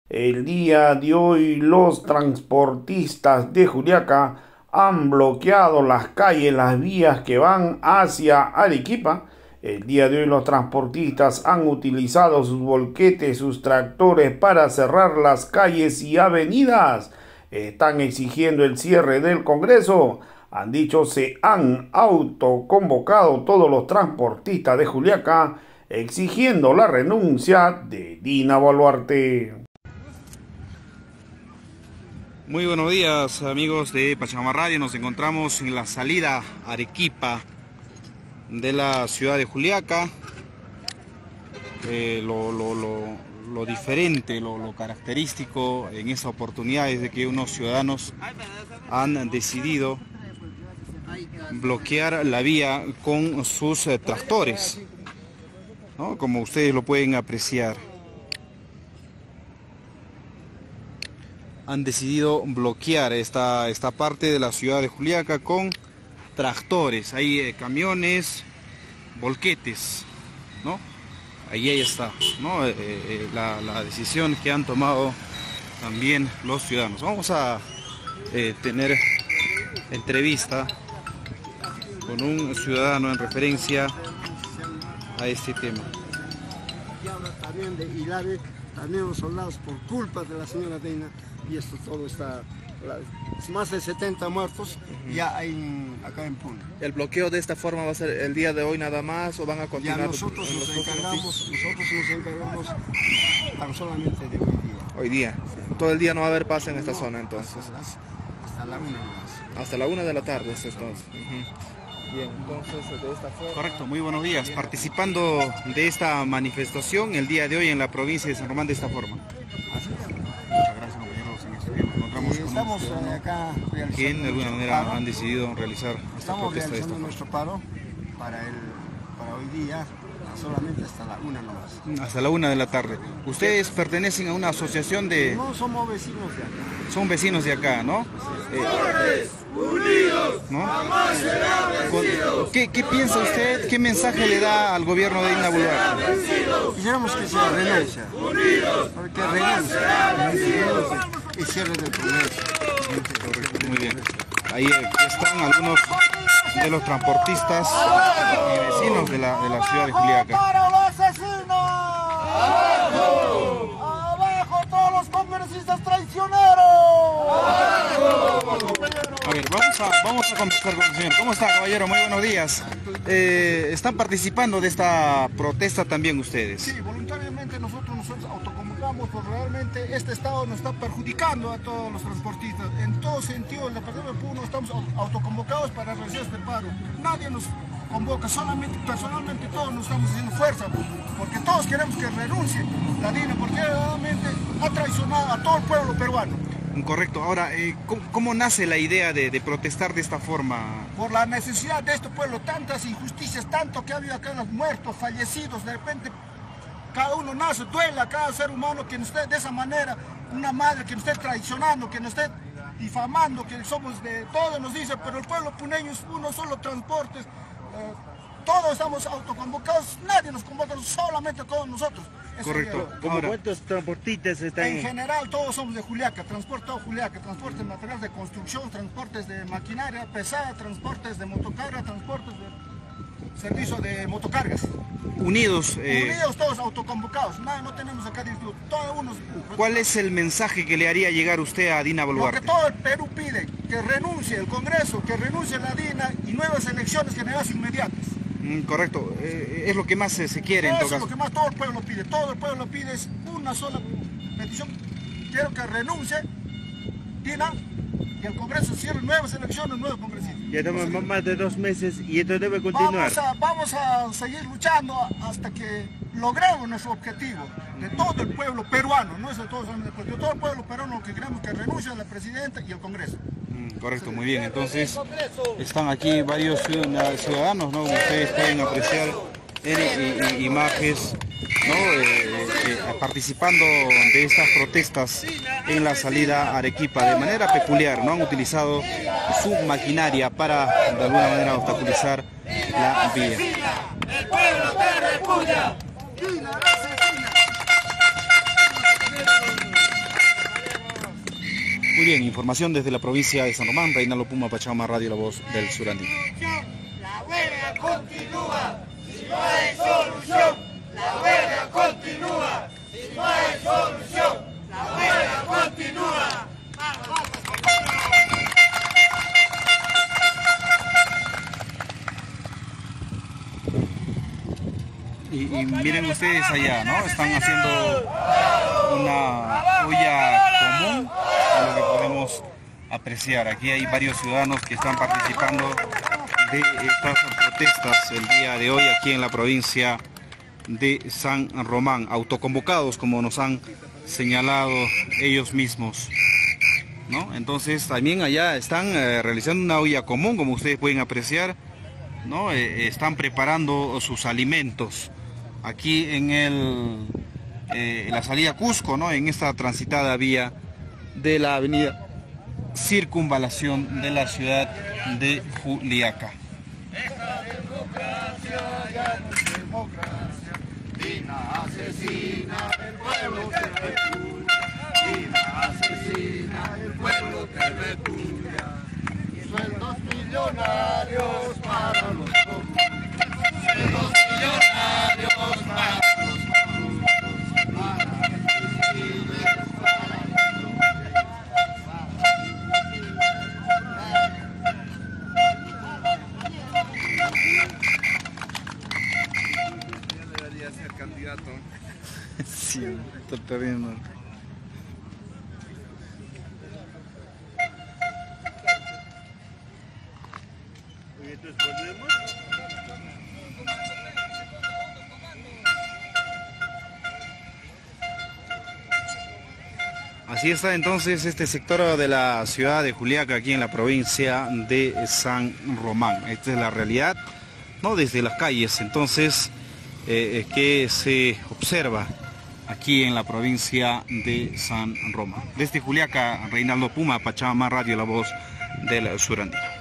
El día de hoy los transportistas de Juliaca han bloqueado las calles, las vías que van hacia Arequipa. El día de hoy los transportistas han utilizado sus volquetes, sus tractores para cerrar las calles y avenidas. Están exigiendo el cierre del Congreso. Han dicho se han autoconvocado todos los transportistas de Juliaca exigiendo la renuncia de Dina Boluarte. Muy buenos días amigos de Pachamama Radio, nos encontramos en la salida Arequipa de la ciudad de Juliaca. Lo diferente, lo característico en esta oportunidad es de que unos ciudadanos han decidido bloquear la vía con sus tractores, ¿no? Como ustedes lo pueden apreciar. Han decidido bloquear esta parte de la ciudad de Juliaca con tractores. Hay camiones, volquetes, ¿no? Ahí está, ¿no? La decisión que han tomado también los ciudadanos. Vamos a tener entrevista con un ciudadano en referencia a este tema. Y habla también de Hilare, también los soldados por culpa de la señora Dina. Y esto todo está, más de 70 muertos ya hay acá en Puno. ¿El bloqueo de esta forma va a ser el día de hoy nada más o van a continuar? Ya nosotros nos encargamos tan solamente de hoy día. Hoy día. Sí. Todo el día no va a haber paz en esta zona entonces. Hasta la 1 más. Hasta la 1 de la tarde entonces. Bien, entonces de esta forma... Correcto, muy buenos días. Participando de esta manifestación el día de hoy en la provincia de San Román de esta forma. Muchas gracias compañeros en este día. Nos encontramos con estamos acá realizando quien de alguna manera han decidido realizar esta protesta de esta forma. Nuestro paro para hoy día solamente hasta la 1 nomás. Hasta la 1 de la tarde. ¿Ustedes pertenecen a una asociación de...? No, somos vecinos de acá. Son vecinos de acá, ¿no? Unidos, ¿no? jamás serán vencidos. ¿Qué piensa usted? ¿Qué mensaje le da al gobierno de Dina Boluarte? Quisiéramos que se renuncia. Unidos, porque renuncia y cierre del Congreso. Muy bien. Ahí están algunos de los transportistas y vecinos de la ciudad de Juliaca. ¡Para los asesinos! ¡Abajo! ¡Abajo todos los congresistas traicioneros! A ver, vamos a conversar con el señor. ¿Cómo está, caballero? Muy buenos días. ¿Están participando de esta protesta también ustedes? Sí, voluntariamente nosotros autoconvocamos, porque realmente este estado nos está perjudicando a todos los transportistas. En todo sentido, en el departamento de Puno estamos autoconvocados para realizar este paro. Nadie nos convoca, solamente personalmente todos nos estamos haciendo fuerza, porque todos queremos que renuncie la Dina, porque realmente ha traicionado a todo el pueblo peruano. Correcto. Ahora, ¿cómo nace la idea de protestar de esta forma? Por la necesidad de este pueblo, tantas injusticias, tanto que ha habido acá los muertos, fallecidos, de repente cada uno nace, duele a cada ser humano que nos esté de esa manera, una madre que nos esté traicionando, que nos esté difamando, que somos de todo, nos dice, pero el pueblo puneño es uno solo, transportes, todos estamos autoconvocados, nadie nos convoca, solamente todos nosotros. Correcto. ¿Cómo cuántos transportistas están? En general todos somos de Juliaca, transporte todo Juliaca, transportes de materiales de construcción, transportes de maquinaria pesada, transportes de motocarga, transportes de servicio de motocargas. Unidos. Unidos todos autoconvocados, no tenemos acá disfrute, todos unos. ¿Cuál es el mensaje que le haría llegar usted a Dina Boluarte? Lo que todo el Perú pide, que renuncie el Congreso, que renuncie la Dina y nuevas elecciones generales inmediatas. Correcto, es lo que más se quiere en todo Eso es caso. lo que más todo el pueblo pide, es una sola petición, quiero que renuncie Dina y el Congreso cierre nuevas elecciones, nuevos congresistas. Ya tenemos más de 2 meses y esto debe continuar. Vamos a seguir luchando hasta que logremos nuestro objetivo de todo el pueblo peruano, no es de todo el pueblo peruano, lo que queremos que renuncie a la presidenta y el Congreso. Correcto, muy bien. Entonces, están aquí varios ciudadanos, ¿no? Ustedes pueden apreciar en imágenes, ¿no? Participando de estas protestas en la salida a Arequipa de manera peculiar, ¿no? Han utilizado su maquinaria para de alguna manera obstaculizar la vía. El pueblo te repudia. Muy bien, información desde la provincia de San Román, Reinaldo Puma, Pachamama Radio, la voz del Surandino. La huelga continúa, si no hay solución. La huelga continúa, si no hay solución. La huelga continúa. Y miren ustedes allá, ¿no? Están haciendo una olla común, a lo que podemos apreciar. Aquí hay varios ciudadanos que están participando de estas protestas el día de hoy aquí en la provincia de San Román, autoconvocados como nos han señalado ellos mismos, ¿no? Entonces también allá están realizando una olla común, como ustedes pueden apreciar, ¿no? Están preparando sus alimentos aquí en la salida a Cusco, ¿no? En esta transitada vía de la avenida Circunvalación de la ciudad de Juliaca. Esta democracia ya no es democracia. Dina asesina, el pueblo te repudia. Dina asesina, el pueblo te repudia. Y sueldos millonarios para los comunes. Sueldos millonarios para los comunes. Para los civiles, para Debería ser candidato. Sí, está perdiendo. Así está entonces este sector de la ciudad de Juliaca, aquí en la provincia de San Román. Esta es la realidad, ¿no? Desde las calles, entonces, que se observa aquí en la provincia de San Román. Desde Juliaca, Reinaldo Puma, Pachamama Radio, la voz del Surandino.